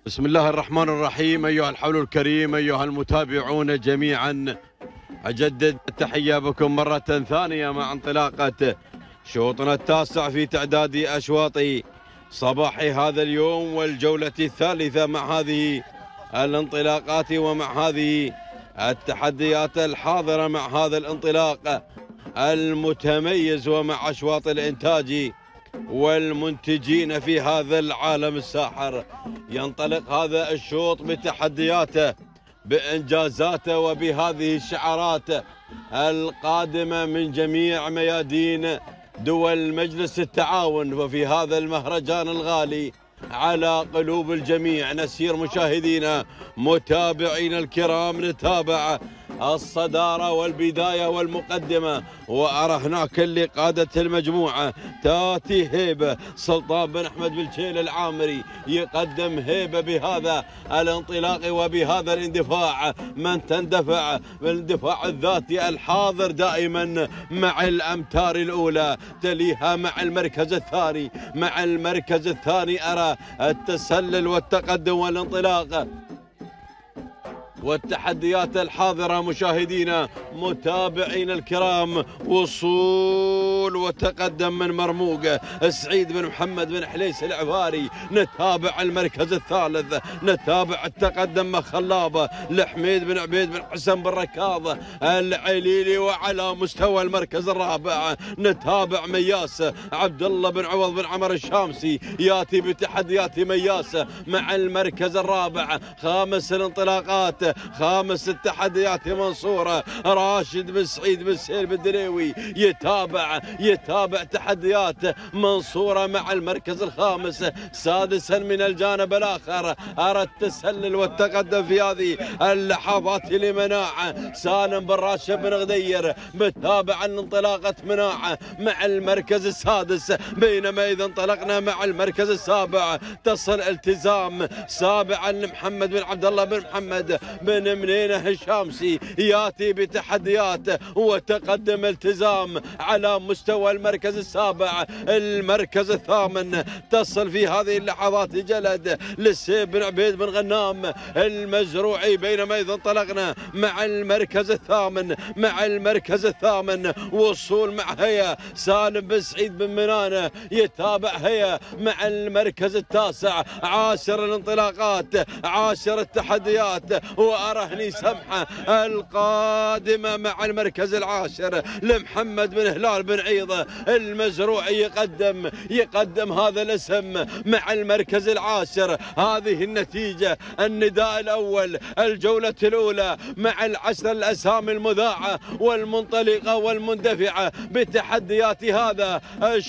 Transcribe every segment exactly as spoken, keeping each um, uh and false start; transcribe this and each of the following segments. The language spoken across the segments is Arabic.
بسم الله الرحمن الرحيم. أيها الحول الكريم، أيها المتابعون جميعا، أجدد التحية بكم مرة ثانية مع انطلاقة شوطنا التاسع في تعداد أشواط صباح هذا اليوم، والجولة الثالثة مع هذه الانطلاقات ومع هذه التحديات الحاضرة مع هذا الانطلاق المتميز ومع أشواط الإنتاج والمنتجين في هذا العالم الساحر. ينطلق هذا الشوط بتحدياته، بإنجازاته، وبهذه الشعارات القادمة من جميع ميادين دول مجلس التعاون. وفي هذا المهرجان الغالي على قلوب الجميع نسير مشاهدينا متابعينا الكرام، نتابع الصدارة والبداية والمقدمة. وأرى هناك اللي قادت المجموعة تاتي هيبة سلطان بن أحمد بالشيل العامري، يقدم هيبة بهذا الانطلاق وبهذا الاندفاع. من تندفع بالاندفاع الذاتي الحاضر دائما مع الأمتار الأولى، تليها مع المركز الثاني. مع المركز الثاني أرى التسلل والتقدم والانطلاق والتحديات الحاضرة مشاهدينا متابعين الكرام. وصول وتقدم من مرموق سعيد بن محمد بن حليس العفاري. نتابع المركز الثالث، نتابع التقدم مخلابة لحميد بن عبيد بن حسن بن ركاض العليلي. وعلى مستوى المركز الرابع نتابع مياس عبد الله بن عوض بن عمر الشامسي، ياتي بتحديات مياس مع المركز الرابع. خامس الانطلاقات، خامس التحديات منصورة راشد بن سعيد بن سهيل بن دليوي، يتابع يتابع تحديات منصورة مع المركز الخامس. سادسا من الجانب الآخر أرى التسلل والتقدم في هذه اللحظات لمناعة سالم بن راشد بن غدير، متابعا انطلاقة مناعة مع المركز السادس. بينما إذا انطلقنا مع المركز السابع تصل التزام سابعا لمحمد بن عبد الله بن محمد بن منينة الشامسي، ياتي بتحديات وتقدم التزام على مستوى المركز السابع. المركز الثامن تصل في هذه اللحظات جلد للسيب بن عبيد بن غنام المزروعي. بينما إذا انطلقنا مع المركز الثامن مع المركز الثامن وصول مع هيا سالم بن سعيد بن منانة، يتابع هيا مع المركز التاسع. عاشر الانطلاقات، عاشر التحديات، وأرى هني سمحة القادمة مع المركز العاشر لمحمد بن هلال بن عيضة المزروعي، يقدم يقدم هذا الاسم مع المركز العاشر. هذه النتيجة، النداء الأول، الجولة الأولى مع العشر الأسامي المذاعة والمنطلقة والمندفعة بتحديات هذا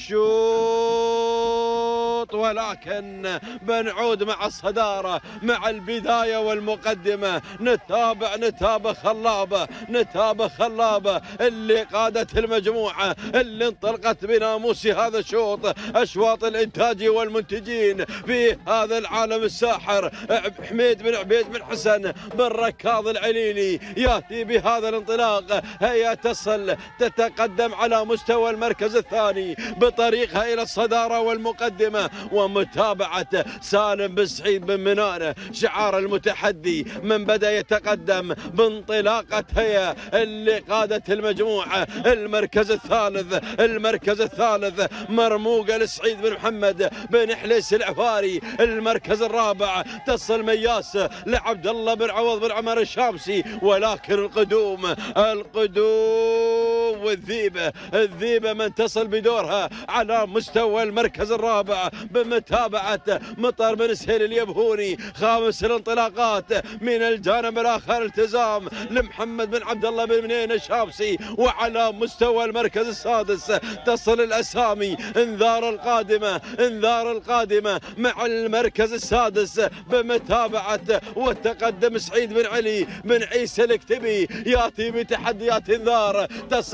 الشوط. ولكن بنعود مع الصدارة مع البداية والمقدمة. نتابع نتابع خلابة نتابع خلابة اللي قادت المجموعة، اللي انطلقت بناموس هذا الشوط، أشواط الإنتاج والمنتجين في هذا العالم الساحر. حميد بن عبيد بن حسن بن ركاض العليلي يأتي بهذا الانطلاق. هي تصل تتقدم على مستوى المركز الثاني بطريقها إلى الصدارة والمقدمة. ومتابعة سالم بن سعيد بن منانة شعار المتحدي من بدأ يتقدم بانطلاقة هي اللي قادت المجموعة. المركز الثالث المركز الثالث مرموقة لسعيد بن محمد بن حليس العفاري. المركز الرابع تصل مياس لعبد الله بن عوض بن عمر الشامسي. ولكن القدوم القدوم والذيبة الذيبة من تصل بدورها على مستوى المركز الرابع بمتابعة مطر بن سهيل اليبهوني. خامس الانطلاقات من الجانب الآخر التزام لمحمد بن عبد الله بن منين الشامسي. وعلى مستوى المركز السادس تصل الأسامي. انذار القادمة انذار القادمة مع المركز السادس بمتابعة والتقدم سعيد بن علي بن عيسى الكتبي، ياتي بتحديات انذار. تصل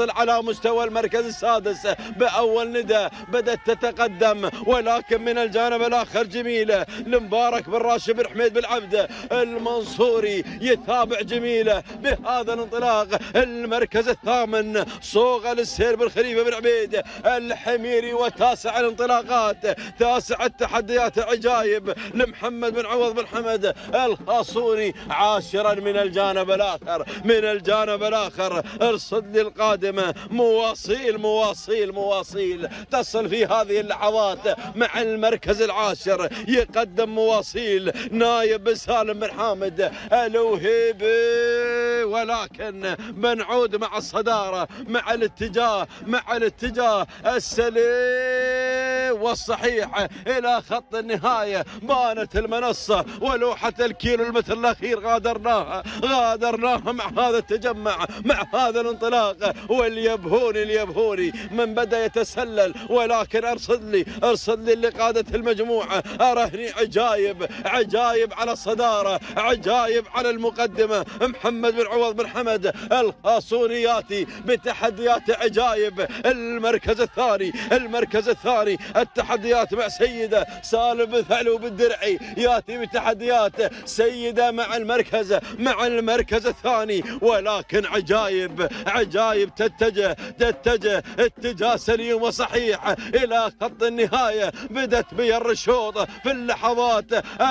تصل على مستوى المركز السادس بأول ندى، بدأت تتقدم ولكن من الجانب الآخر جميلة لمبارك بن راشد بن حميد بن عبده المنصوري يتابع جميلة بهذا الانطلاق. المركز الثامن صوغة للسير بن خليفة بن عبيد الحميري، وتاسع الانطلاقات، تاسع التحديات عجايب لمحمد بن عوض بن حمد الخاصوني. عاشرا من الجانب الآخر، من الجانب الآخر ارصد لي القادمة مواصيل مواصيل مواصيل تصل في هذه اللحظات مع المركز العاشر. يقدم مواصيل نايب بن سالم بن حامد الوهيبي، ولكن بنعود مع الصدارة، مع الاتجاه، مع الاتجاه السليم والصحيح إلى خط النهاية. بانت المنصة ولوحة الكيلو المتر الأخير غادرناها، غادرناها مع هذا التجمع، مع هذا الانطلاق. واليبهوني اليبهوني من بدأ يتسلل، ولكن أرصد لي أرصد لي اللي قادت المجموعة. أرهني عجايب عجايب على الصدارة، عجايب على المقدمة. محمد بن عوض بن حمد الخاصوني ياتي بتحديات عجايب. المركز الثاني، المركز الثاني التحديات مع سيدة سالم بن ثعلوب الدرعي، ياتي بتحديات سيدة مع المركز مع المركز الثاني. ولكن عجايب عجايب تتجه تتجه اتجاه سليم وصحيح إلى خط النهاية. بدت بير الشوط في اللحظات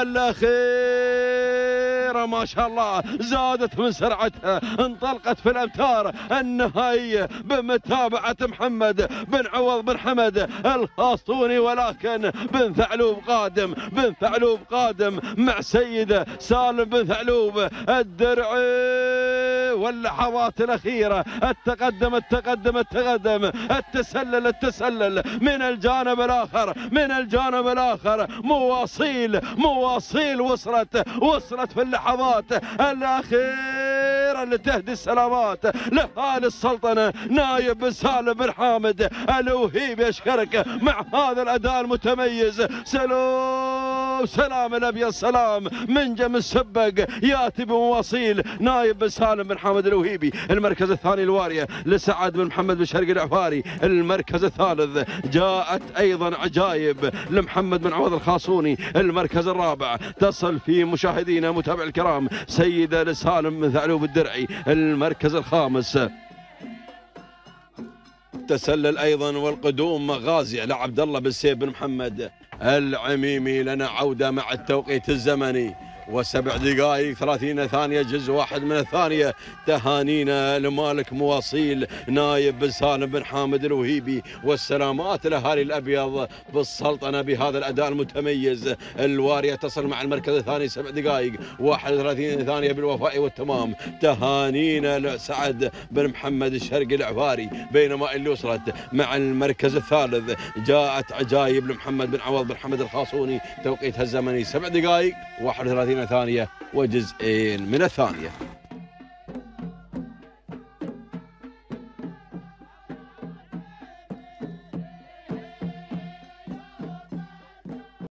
الأخيرة، ما شاء الله زادت من سرعتها، انطلقت في الأمتار النهائية بمتابعة محمد بن عوض بن حمد الخاصوني. ولكن بن ثعلوب قادم، بن ثعلوب قادم مع سيدة سالم بن ثعلوب الدرعي. واللحظات الأخيرة، التقدم التقدم التقدم التسلل التسلل من الجانب الآخر، من الجانب الآخر مواصيل مواصيل وصلت وصلت في اللحظات الأخيرة لتهدي السلامات لأهالي السلطنة. نايب بن سالم بن حامد الوهيبي أشكرك مع هذا الأداء المتميز. سلام سلام الأبيض سلام من جم السبق، ياتي بمواصيل نايب بن سالم بن حامد الوهيبي. المركز الثاني الوارية لسعد بن محمد بن شرقي العفاري. المركز الثالث جاءت أيضا عجايب لمحمد بن عوض الخاصوني. المركز الرابع تصل في مشاهدينا متابع الكرام سيدة لسالم بن ثعلوب الدرعي. المركز الخامس تسلل أيضا والقدوم مغازي لعبد الله بن سيف بن محمد العميمي. لنا عودة مع التوقيت الزمني وسبع دقائق ثلاثين ثانية جزء واحد من الثانية. تهانينا لمالك مواصيل نايب بن سالم بن حامد الوهيبي، والسلامات لأهالي الأبيض بالسلطنة بهذا الأداء المتميز. الوارية تصل مع المركز الثاني سبع دقائق واحد وثلاثين ثانية بالوفاء والتمام. تهانينا لسعد بن محمد الشرقي العفاري. بينما اللي وصلت مع المركز الثالث جاءت عجايب لمحمد بن عوض بن حمد الخاصوني، توقيتها الزمني سبع دقائق واحد وثلاثين ثانية وجزئين من الثانية.